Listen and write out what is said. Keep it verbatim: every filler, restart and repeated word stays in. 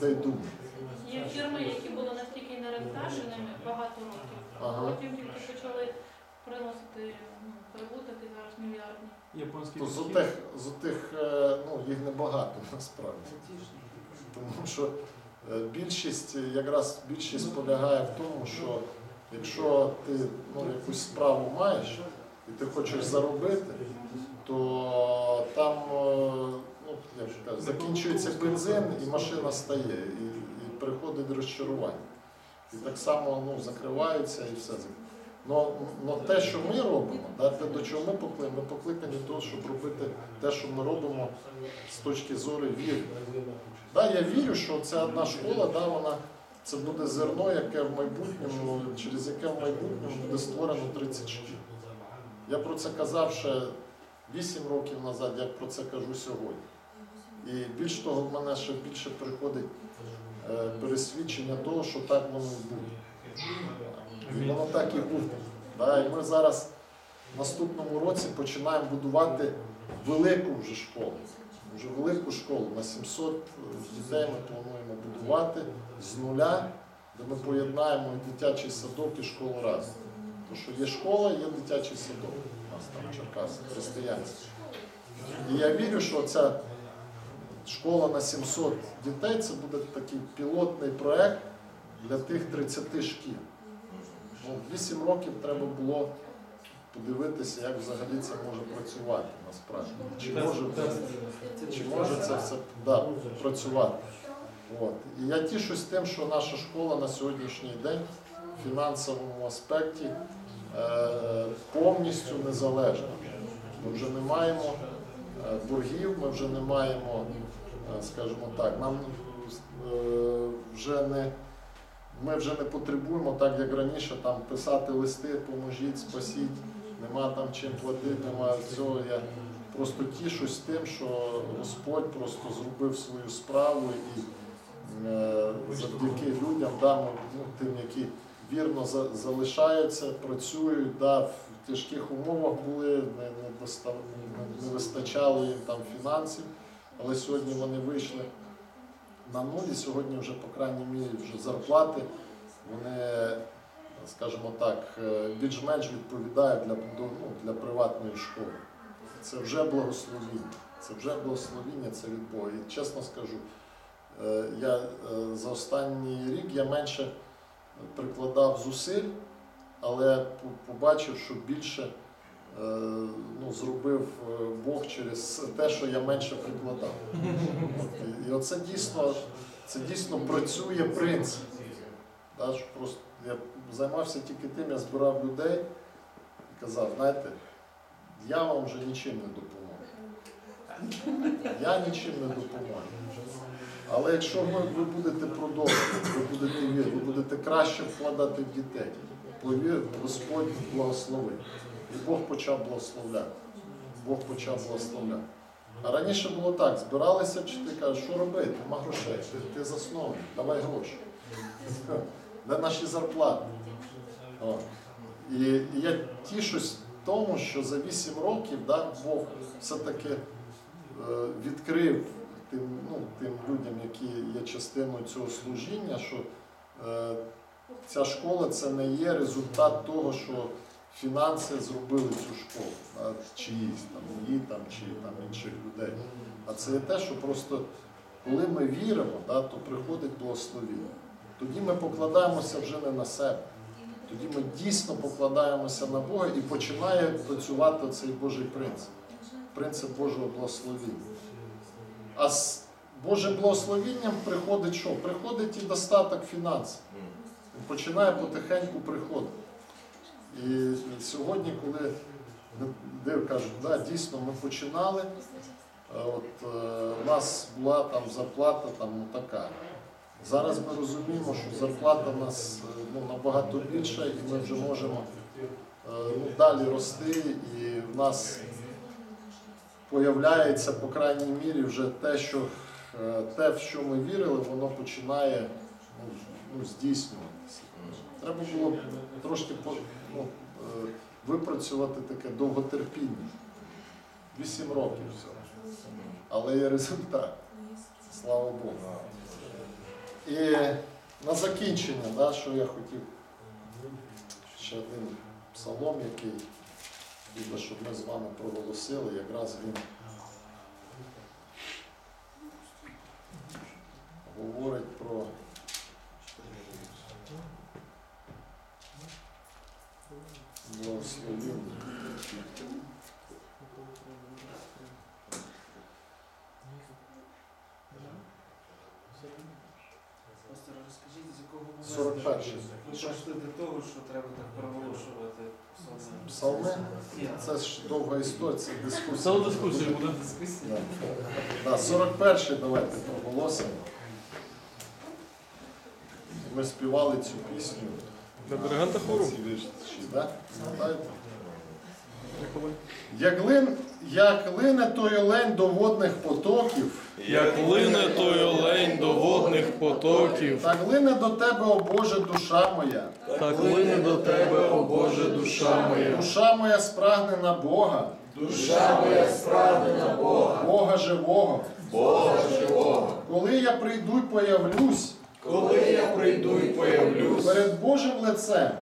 людей думати. Є фірми, які були настільки нерентабельними багато років, а Ага. потім тільки почали приносити ну, прибуток і зараз мільярдні. Японські То з банки. тих, з тих, е, ну, їх небагато насправді. Тому що е, більшість, якраз більшість полягає в тому, що якщо ти ну, якусь справу маєш і ти хочеш заробити, то там е, ну, як кажуть, закінчується бензин і машина стає, і, і приходить розчарування. І так само ну, закриваються і все. Но, но те, що ми робимо, да, те, до чого ми покликані, ми покликані до того, щоб робити те, що ми робимо з точки зору віри. Да, я вірю, що ця одна школа, да, вона, це буде зерно, яке в майбутньому, через яке в майбутньому буде створено тридцять шкіл. Я про це казав ще вісім років назад, я про це кажу сьогодні. І більш того, в мене ще більше приходить е, пересвідчення того, що так воно і буде. І воно так і буде. Да, і ми зараз в наступному році починаємо будувати велику вже школу. Вже велику школу на сімсот дітей ми плануємо будувати з нуля, де ми поєднаємо і дитячий садок, і школу разом. Тому що є школа, є дитячий садок. У нас там Черкаси, християнський. І я вірю, що ця школа на сімсот дітей – це буде такий пілотний проєкт для тих тридцяти шкіл. Ну, вісім років треба було подивитися, як взагалі це може працювати насправді. Чи може, чи може це все да, працювати. От. І я тішусь тим, що наша школа на сьогоднішній день в фінансовому аспекті е, повністю незалежна. Ми вже не маємо е, боргів, ми вже не маємо, е, скажімо так, нам е, вже не Ми вже не потребуємо, так як раніше, там, писати листи, поможіть, спасіть, нема там чим платити, немає всього. Я просто тішусь тим, що Господь просто зробив свою справу і е, завдяки людям, да, ми, ну, тим, які вірно за, залишаються, працюють, да, в тяжких умовах були, не, не, достав, не, не вистачало їм там фінансів, але сьогодні вони вийшли на нулі, сьогодні вже, по крайній мірі, вже зарплати, вони, скажімо так, більш-менш відповідають для, ну, для приватної школи. Це вже благословіння, це вже благословіння, це від Бога. І чесно скажу, я за останній рік я менше прикладав зусиль, але побачив, що більше ну, зробив Бог через те, що я менше прикладав. От, і оце дійсно, це дійсно працює принцип. Да, що просто я займався тільки тим, я збирав людей і казав, знаєте, я вам вже нічим не допоможу. Я нічим не допоможу. Але якщо ви, ви будете продовжувати, ви будете вірити, ви будете краще вкладати в дітей, повір, Господь благословить. І Бог почав благословляти. Бог почав благословляти. А раніше було так, збиралися вчителі, кажуть, що робити, нема грошей, ти, ти засновник, давай гроші. Де наші зарплати? О. І, і я тішусь тому, що за вісім років да, Бог все-таки е, відкрив тим, ну, тим людям, які є частиною цього служіння, що е, ця школа це не є результат того, що фінанси зробили цю школу, да, чиїсь, там, її там, чи там, інших людей. А це є те, що просто, коли ми віримо, да, то приходить благословіння. Тоді ми покладаємося вже не на себе. Тоді ми дійсно покладаємося на Бога і починає працювати цей Божий принцип. Принцип Божого благословіння. А з Божим благословінням приходить що? Приходить і достаток фінансів. Він починає потихеньку приходити. І сьогодні, коли люди кажуть, да, дійсно ми починали, от, е, у нас була там зарплата там, ну, така. Зараз ми розуміємо, що зарплата в нас ну, набагато більша і ми вже можемо е, ну, далі рости, і в нас появляється, по крайній мірі, вже те, що, е, те, в що ми вірили, воно починає ну, ну, здійснюватися. Треба було трошки ну, випрацювати таке довготерпіння. Вісім років всього. Але є результат. Слава Богу. І на закінчення, да, що я хотів, ще один псалом, який буде, щоб ми з вами проголосили, якраз він говорить про благословіння. Просто розкажіть, з якого моменту сорок перший. ви прийшли до того, що треба так проголошувати псалми? Псалми? Це ж довга історія, це дискусія. Це дискусія буде. Дискусія? Да. Да, сорок перший давайте проголосимо. Ми співали цю пісню. На диригента хору. Ці вірші, да? Пам'ятаєте? Як лин, як лине той олень до водних потоків, Як лине той олень до водних потоків, так лине до тебе, о Боже, душа моя. так лине до тебе, о Боже, душа моя. Душа моя спрагне на Бога, Душа моя спрагне на Бога, Бога живого. Бога живого. Коли я прийду й появлюсь Коли я прийду і появлюсь перед Божим лицем,